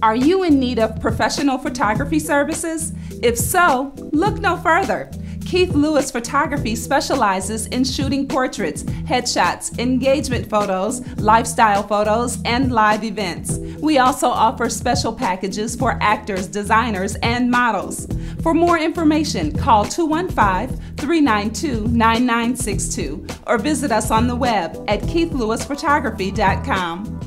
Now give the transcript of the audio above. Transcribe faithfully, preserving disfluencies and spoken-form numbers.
Are you in need of professional photography services? If so, look no further. Keith Lewis Photography specializes in shooting portraits, headshots, engagement photos, lifestyle photos, and live events. We also offer special packages for actors, designers, and models. For more information, call two one five, three nine two, nine nine six two or visit us on the web at keith lewis photography dot com.